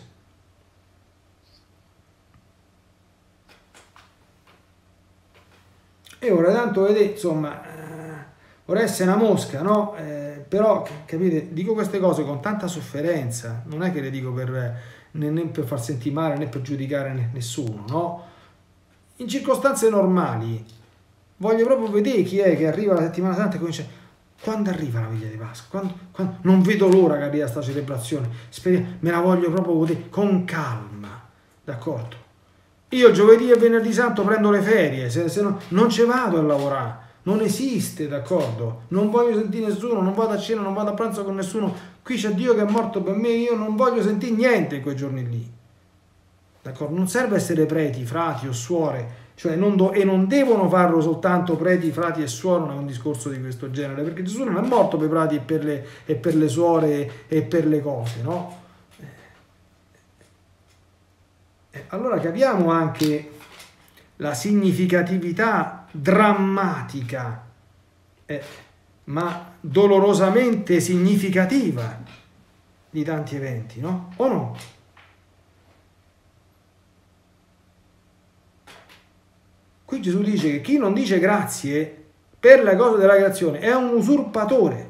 E ora tanto vedete, insomma, eh, ora essere una mosca, no? Eh, però, capite, dico queste cose con tanta sofferenza, non è che le dico per, né, né per far sentire male né per giudicare nessuno, no? In circostanze normali, voglio proprio vedere chi è che arriva la settimana santa e comincia, quando arriva la veglia di Pasqua? Quando, quando, non vedo l'ora che arriva questa celebrazione, speriamo, me la voglio proprio vedere con calma, d'accordo? Io giovedì e venerdì santo prendo le ferie, se, se no, non ci vado a lavorare, non esiste, d'accordo? Non voglio sentire nessuno, non vado a cena, non vado a pranzo con nessuno, qui c'è Dio che è morto per me, io non voglio sentire niente in quei giorni lì, d'accordo? Non serve essere preti, frati o suore, cioè non do, e non devono farlo soltanto preti, frati e suore, non è un discorso di questo genere, perché Gesù non è morto per i frati e per le, e per le suore e per le cose, no? Allora capiamo anche la significatività drammatica, eh, ma dolorosamente significativa di tanti eventi, no? O no? Qui Gesù dice che chi non dice grazie per le cose della creazione è un usurpatore.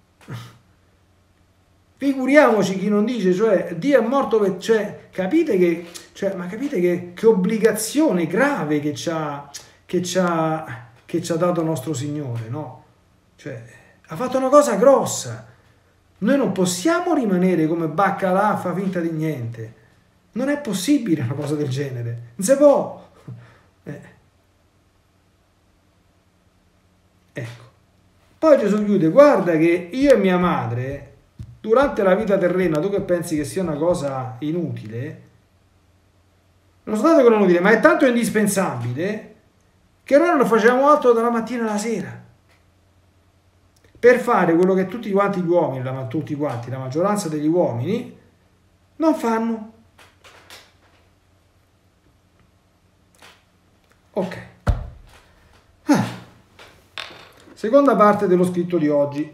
Figuriamoci chi non dice, cioè Dio è morto per, cioè, capite che, cioè, ma capite che, che obbligazione grave che ci ha, che ci ha, che ci ha dato nostro Signore, no? Cioè, ha fatto una cosa grossa. Noi non possiamo rimanere come baccalà, fa finta di niente. Non è possibile una cosa del genere. Non si può. Eh. Ecco. Poi Gesù chiude, guarda che io e mia madre, durante la vita terrena, tu che pensi che sia una cosa inutile, non soltanto che non è inutile, ma è tanto indispensabile che noi non facciamo altro dalla mattina alla sera per fare quello che tutti quanti gli uomini, la, tutti quanti, la maggioranza degli uomini, non fanno. Ok. Ah. Seconda parte dello scritto di oggi.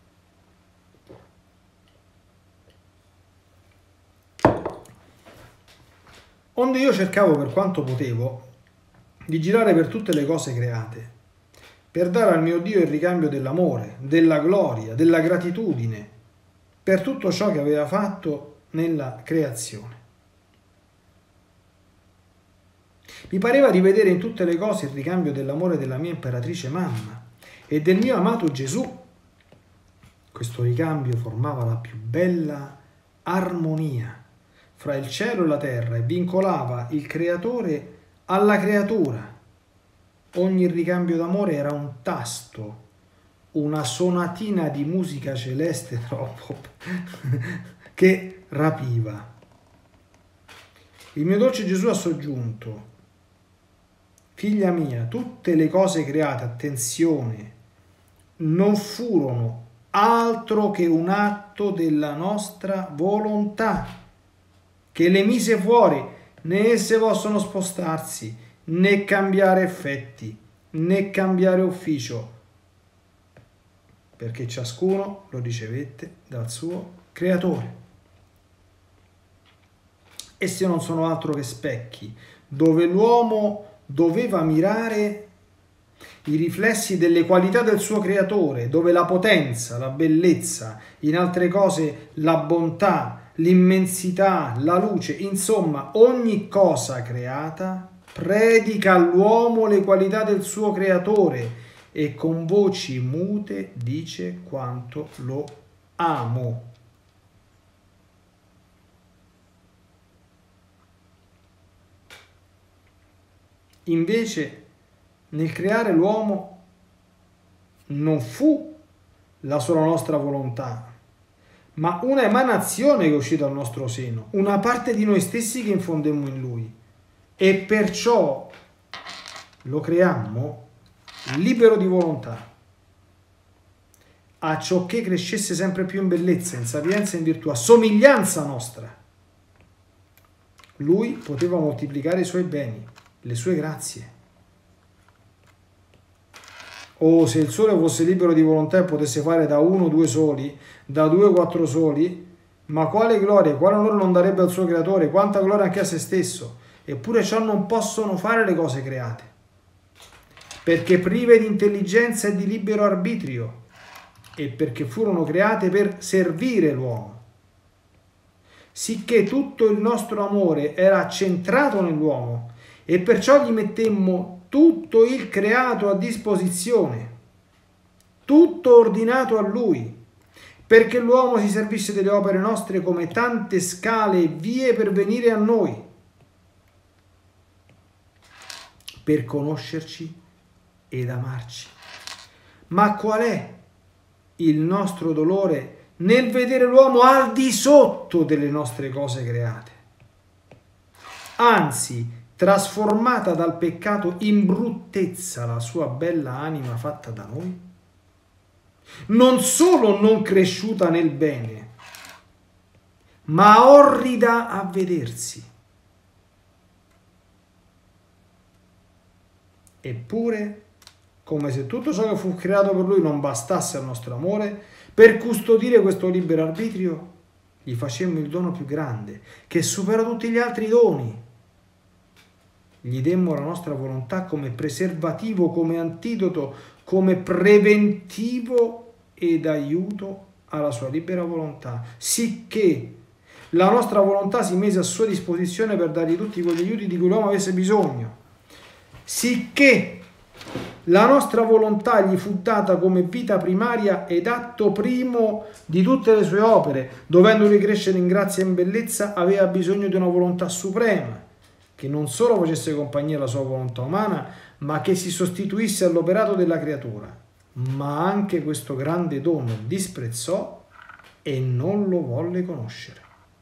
Onde io cercavo per quanto potevo di girare per tutte le cose create, per dare al mio Dio il ricambio dell'amore, della gloria, della gratitudine, per tutto ciò che aveva fatto nella creazione. Mi pareva di vedere in tutte le cose il ricambio dell'amore della mia imperatrice mamma e del mio amato Gesù. Questo ricambio formava la più bella armonia fra il cielo e la terra e vincolava il creatore alla creatura. Ogni ricambio d'amore era un tasto, una sonatina di musica celeste troppo che rapiva. Il mio dolce Gesù ha soggiunto, figlia mia, tutte le cose create, attenzione, non furono altro che un atto della nostra volontà, che le mise fuori, né esse possono spostarsi, né cambiare effetti, né cambiare ufficio, perché ciascuno lo ricevette dal suo creatore. Essi non sono altro che specchi, dove l'uomo doveva mirare i riflessi delle qualità del suo creatore, dove la potenza, la bellezza, in altre cose la bontà, l'immensità, la luce, insomma ogni cosa creata predica all'uomo le qualità del suo creatore e con voci mute dice quanto lo amo. Invece, nel creare l'uomo non fu la sola nostra volontà, ma una emanazione che è uscita dal nostro seno, una parte di noi stessi che infondemmo in lui. E perciò lo creammo libero di volontà, a ciò che crescesse sempre più in bellezza, in sapienza e in virtù, a somiglianza nostra. Lui poteva moltiplicare i suoi beni, le sue grazie. O se il sole fosse libero di volontà e potesse fare da uno due soli, da due quattro soli, ma quale gloria, quale onore non darebbe al suo creatore, quanta gloria anche a se stesso. Eppure ciò non possono fare le cose create, perché prive di intelligenza e di libero arbitrio, e perché furono create per servire l'uomo. Sicché tutto il nostro amore era centrato nell'uomo, e perciò gli mettemmo tutto il creato a disposizione, tutto ordinato a lui, perché l'uomo si servisse delle opere nostre come tante scale e vie per venire a noi, per conoscerci ed amarci. Ma qual è il nostro dolore nel vedere l'uomo al di sotto delle nostre cose create? Anzi, trasformata dal peccato in bruttezza la sua bella anima fatta da noi? Non solo non cresciuta nel bene, ma orrida a vedersi. Eppure, come se tutto ciò che fu creato per lui non bastasse al nostro amore, per custodire questo libero arbitrio, gli facemmo il dono più grande, che supera tutti gli altri doni. Gli demmo la nostra volontà come preservativo, come antidoto, come preventivo ed aiuto alla sua libera volontà, sicché la nostra volontà si mise a sua disposizione per dargli tutti quegli aiuti di cui l'uomo avesse bisogno, sicché la nostra volontà gli fu data come vita primaria ed atto primo di tutte le sue opere. Dovendo ricrescere in grazia e in bellezza, aveva bisogno di una volontà suprema, che non solo facesse compagnia alla sua volontà umana, ma che si sostituisse all'operato della creatura. Ma anche questo grande dono disprezzò e non lo volle conoscere.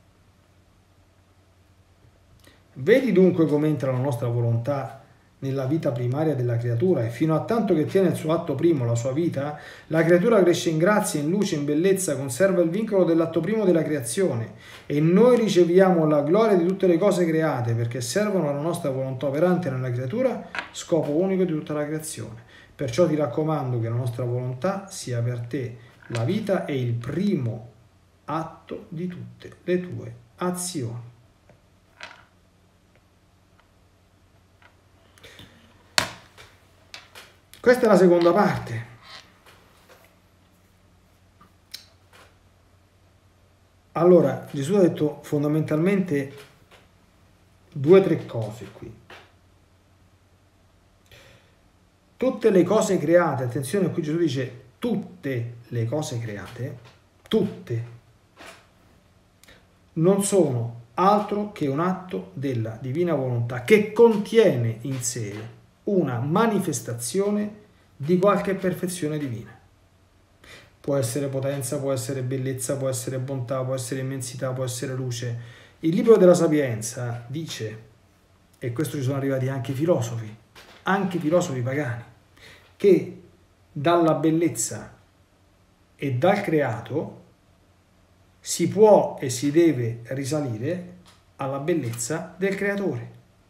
Vedi dunque come entra la nostra volontà nella vita primaria della creatura, e fino a tanto che tiene il suo atto primo, la sua vita, la creatura cresce in grazia, in luce, in bellezza, conserva il vincolo dell'atto primo della creazione, e noi riceviamo la gloria di tutte le cose create, perché servono alla nostra volontà operante nella creatura, scopo unico di tutta la creazione. Perciò ti raccomando che la nostra volontà sia per te la vita e il primo atto di tutte le tue azioni. Questa è la seconda parte. Allora, Gesù ha detto fondamentalmente due o tre cose qui. Tutte le cose create, attenzione, qui Gesù dice tutte le cose create, tutte, non sono altro che un atto della divina volontà che contiene in sé una manifestazione di qualche perfezione divina. Può essere potenza, può essere bellezza, può essere bontà, può essere immensità, può essere luce. Il libro della Sapienza dice, e questo ci sono arrivati anche i filosofi, anche i filosofi pagani, che dalla bellezza e dal creato si può e si deve risalire alla bellezza del creatore.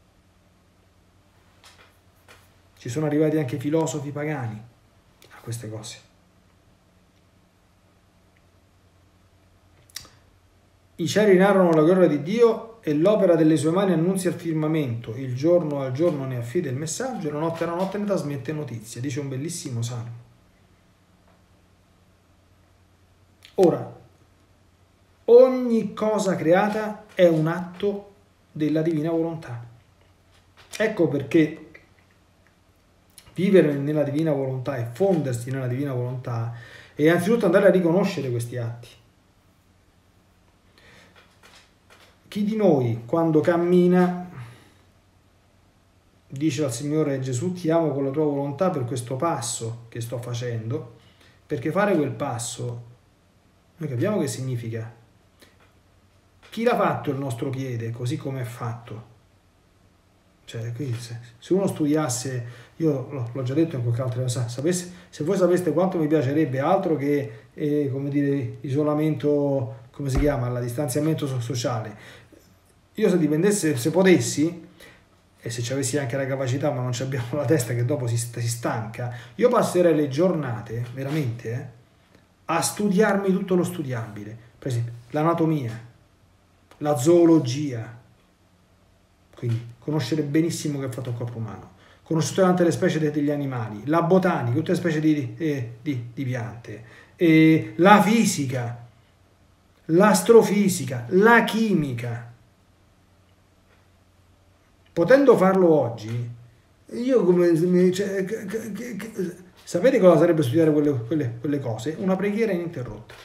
Ci sono arrivati anche filosofi pagani a queste cose. I cieli narrano la gloria di Dio e l'opera delle sue mani annunzia il firmamento. Il giorno al giorno ne affida il messaggio e la notte alla notte ne trasmette notizie. Dice un bellissimo salmo. Ora, Ogni cosa creata è un atto della divina volontà. Ecco perché vivere nella divina volontà e fondersi nella divina volontà è innanzitutto andare a riconoscere questi atti. Chi di noi quando cammina dice al Signore Gesù: ti amo con la tua volontà per questo passo che sto facendo, perché fare quel passo noi capiamo che significa. Chi l'ha fatto il nostro piede così come è fatto? Cioè, quindi se, se uno studiasse, io l'ho già detto in qualche altra cosa, sapesse, se voi sapeste quanto mi piacerebbe altro che eh, come dire, isolamento, come si chiama, la distanziamento sociale, io se dipendesse, se potessi, e se ci avessi anche la capacità, ma non ci abbiamo la testa che dopo si, si stanca, io passerei le giornate, veramente, eh, a studiarmi tutto lo studiabile. Per esempio, l'anatomia, la zoologia, quindi conoscere benissimo che è fatto il corpo umano, conoscere tutte le specie degli animali, la botanica, tutte le specie di, eh, di, di piante, eh, la fisica, l'astrofisica, la chimica. Potendo farlo oggi, io come... Cioè, che, che, che, sapete cosa sarebbe studiare quelle, quelle, quelle cose? Una preghiera ininterrotta.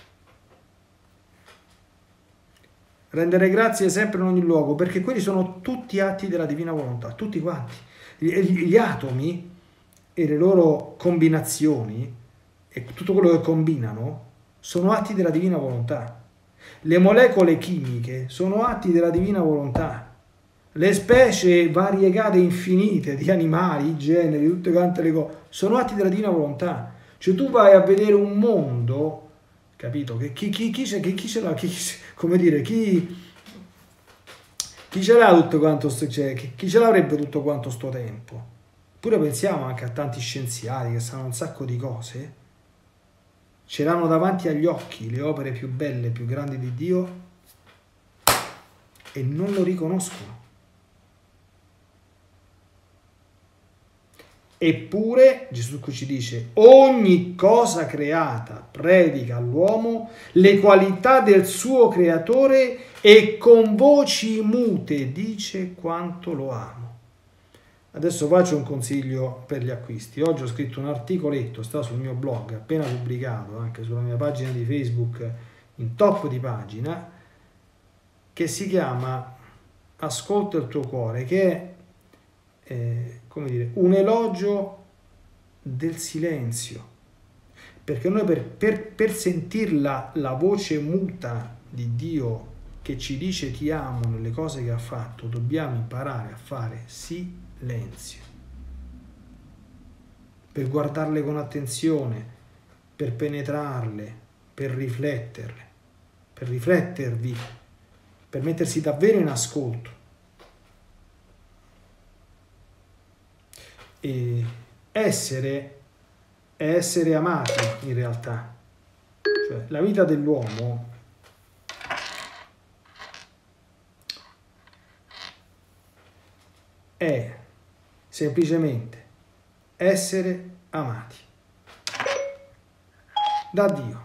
Rendere grazie sempre in ogni luogo, perché quelli sono tutti atti della divina volontà, tutti quanti. Gli, gli atomi e le loro combinazioni e tutto quello che combinano sono atti della divina volontà. Le molecole chimiche sono atti della divina volontà. Le specie variegate infinite di animali, generi, tutte quante le cose, sono atti della divina volontà. Cioè tu vai a vedere un mondo, capito? Che chi, chi, chi, chi, chi ce l'ha, chi, come dire, chi, chi ce l'ha tutto quanto, cioè, chi, chi ce l'avrebbe tutto quanto sto tempo? Pure pensiamo anche a tanti scienziati che sanno un sacco di cose, ce l'hanno davanti agli occhi, le opere più belle, più grandi di Dio, e non lo riconoscono. Eppure Gesù qui ci dice: ogni cosa creata predica all'uomo le qualità del suo creatore e con voci mute dice quanto lo amo. Adesso faccio un consiglio per gli acquisti. Oggi ho scritto un articoletto, sta sul mio blog, appena pubblicato, anche sulla mia pagina di Facebook, in top di pagina, che si chiama Ascolta il tuo cuore, che è Eh, come dire, un elogio del silenzio, perché noi per, per, per sentirla la voce muta di Dio che ci dice ti amo nelle cose che ha fatto, dobbiamo imparare a fare silenzio, per guardarle con attenzione, per penetrarle, per rifletterle, per riflettervi, per mettersi davvero in ascolto. E essere è essere amati in realtà, cioè la vita dell'uomo è semplicemente essere amati da Dio,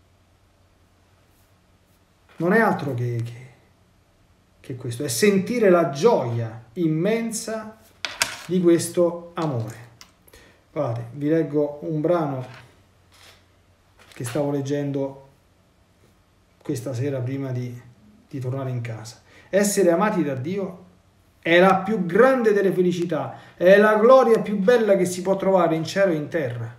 non è altro che, che, che questo, è sentire la gioia immensa di questo amore. Guardate, vi leggo un brano che stavo leggendo questa sera prima di, di tornare in casa. Essere amati da Dio è la più grande delle felicità, è la gloria più bella che si può trovare in cielo e in terra.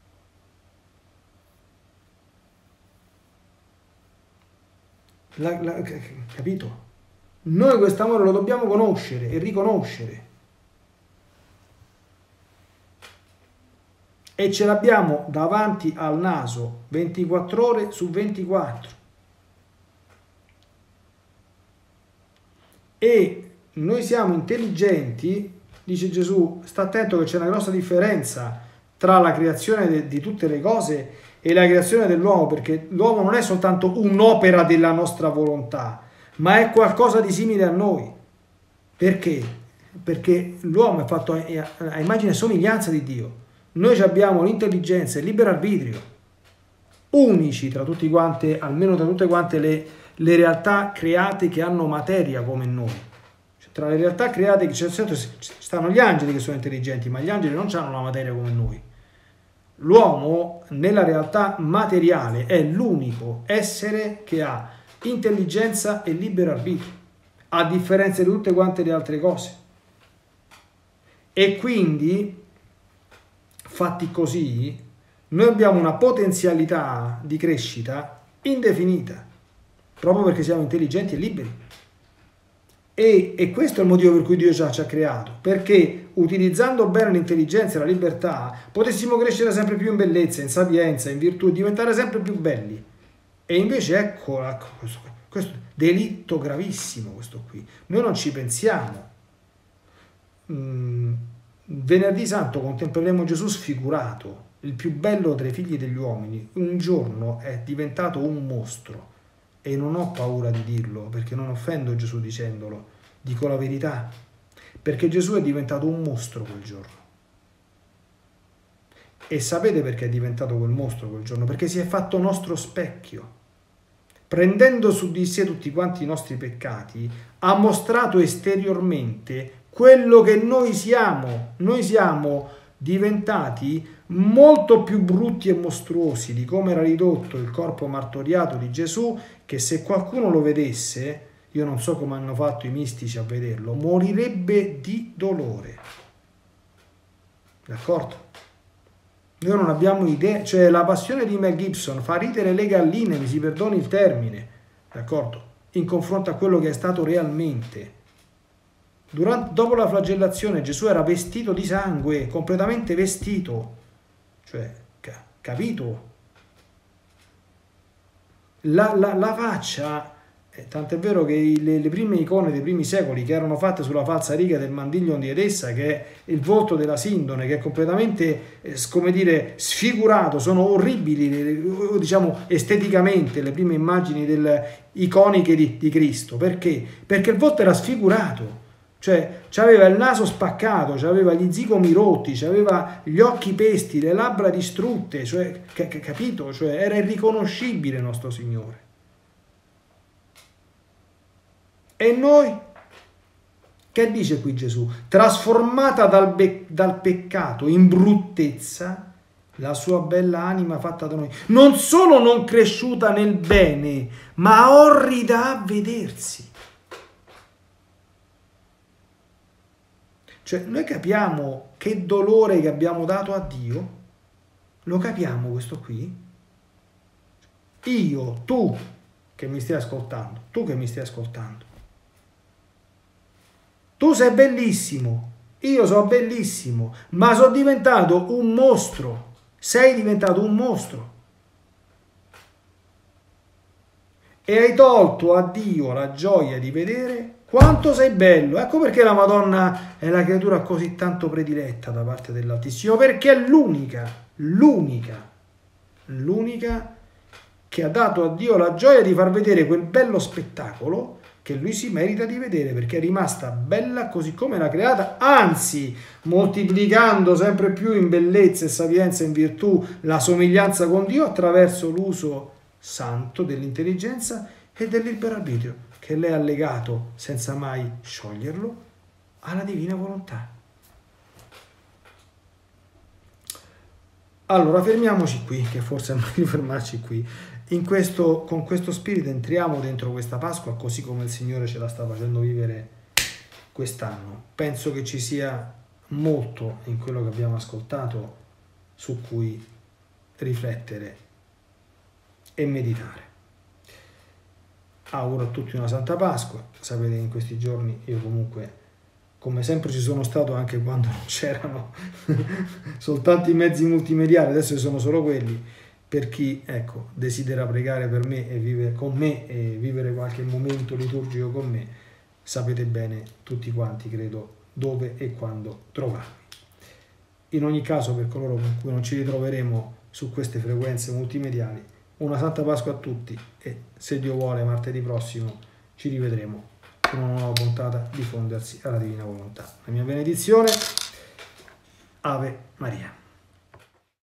La, la, capito? Noi questo amore lo dobbiamo conoscere e riconoscere. E ce l'abbiamo davanti al naso ventiquattro ore su ventiquattro. E noi siamo intelligenti, dice Gesù, sta attento che c'è una grossa differenza tra la creazione de, di tutte le cose e la creazione dell'uomo, perché l'uomo non è soltanto un'opera della nostra volontà, ma è qualcosa di simile a noi. Perché? Perché l'uomo è fatto a, a immagine e somiglianza di Dio. Noi abbiamo l'intelligenza e il libero arbitrio, unici tra tutti quante, almeno tra tutte quante le, le realtà create che hanno materia come noi. Cioè, tra le realtà create che certo, stanno gli angeli che sono intelligenti, ma gli angeli non hanno la materia come noi. L'uomo nella realtà materiale è l'unico essere che ha intelligenza e libero arbitrio, a differenza di tutte quante le altre cose. E quindi, fatti così, noi abbiamo una potenzialità di crescita indefinita, proprio perché siamo intelligenti e liberi. E, e questo è il motivo per cui Dio ci ha, ci ha creato, perché utilizzando bene l'intelligenza e la libertà potessimo crescere sempre più in bellezza, in sapienza, in virtù, diventare sempre più belli. E invece ecco, ecco questo, questo delitto gravissimo, questo qui. Noi non ci pensiamo. Mm, venerdì santo contempleremo Gesù sfigurato, il più bello tra i figli degli uomini. Un giorno è diventato un mostro. E non ho paura di dirlo, perché non offendo Gesù dicendolo, dico la verità, perché Gesù è diventato un mostro quel giorno. E sapete perché è diventato quel mostro quel giorno? Perché si è fatto nostro specchio. Prendendo su di sé tutti quanti i nostri peccati, ha mostrato esteriormente quello che noi siamo. Noi siamo diventati molto più brutti e mostruosi di come era ridotto il corpo martoriato di Gesù, che se qualcuno lo vedesse, io non so come hanno fatto i mistici a vederlo, morirebbe di dolore. D'accordo? Noi non abbiamo idea, cioè la passione di Mel Gibson fa ridere le galline, mi si perdoni il termine, d'accordo? In confronto a quello che è stato realmente. Durante, dopo la flagellazione Gesù era vestito di sangue, completamente vestito, cioè, ca, capito? La, la, la faccia, eh, tant'è vero che le, le prime icone dei primi secoli che erano fatte sulla falsa riga del Mandiglion di Edessa, che è il volto della Sindone, che è completamente, eh, come dire, sfigurato, sono orribili, diciamo, esteticamente, le prime immagini del, iconiche di, di Cristo. Perché? Perché il volto era sfigurato. Cioè, aveva il naso spaccato, aveva gli zigomi rotti, aveva gli occhi pesti, le labbra distrutte, cioè, capito? Cioè, era irriconoscibile nostro Signore. E noi? Che dice qui Gesù? Trasformata dal, dal peccato in bruttezza, la sua bella anima fatta da noi, non solo non cresciuta nel bene, ma orrida a vedersi. Cioè, noi capiamo che dolore che abbiamo dato a Dio, lo capiamo questo qui? Io, tu che mi stai ascoltando, tu che mi stai ascoltando, tu sei bellissimo, io sono bellissimo, ma sono diventato un mostro, sei diventato un mostro. E hai tolto a Dio la gioia di vedere quanto sei bello. Ecco perché la Madonna è la creatura così tanto prediletta da parte dell'Altissimo, perché è l'unica, l'unica, l'unica che ha dato a Dio la gioia di far vedere quel bello spettacolo che lui si merita di vedere, perché è rimasta bella così come l'ha creata, anzi, moltiplicando sempre più in bellezza e sapienza, in virtù, la somiglianza con Dio attraverso l'uso santo dell'intelligenza e del libero arbitrio, che lei ha legato senza mai scioglierlo alla divina volontà. Allora fermiamoci qui, che forse è meglio fermarci qui. In questo, con questo spirito entriamo dentro questa Pasqua così come il Signore ce la sta facendo vivere quest'anno. Penso che ci sia molto in quello che abbiamo ascoltato su cui riflettere e meditare. Auguro a tutti una Santa Pasqua. Sapete che in questi giorni io comunque, come sempre, ci sono stato anche quando non c'erano soltanto i mezzi multimediali, adesso ci sono solo quelli. Per chi, ecco, desidera pregare per me e vivere con me e vivere qualche momento liturgico con me, sapete bene tutti quanti, credo, dove e quando trovarmi. In ogni caso, per coloro con cui non ci ritroveremo su queste frequenze multimediali, una Santa Pasqua a tutti e, se Dio vuole, martedì prossimo ci rivedremo con una nuova puntata di Fondersi alla Divina Volontà. La mia benedizione, Ave Maria.